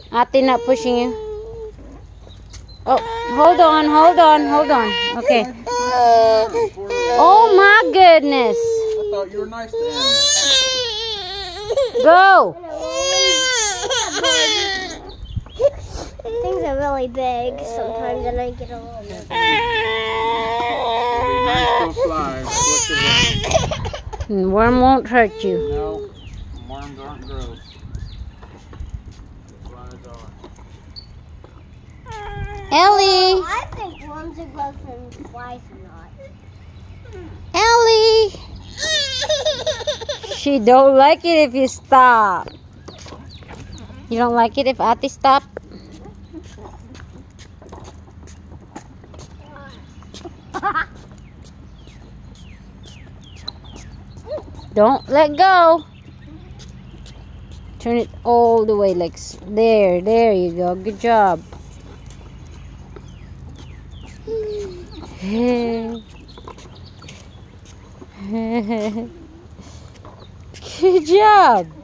Ate not pushing you. Oh, hold on, hold on, hold on. Okay. Oh my goodness. I thought you were nice to animals. Go. Things are really big sometimes, and I get a little nervous. Be nice to a fly. Worm won't hurt you. No, worms aren't gross. Flies are. Ellie. I think worms are gross and flies are not. Ellie. She don't like it if you stop. You don't like it if Ate stop? Don't let go. Turn it all the way like there. There you go. Good job. Good job.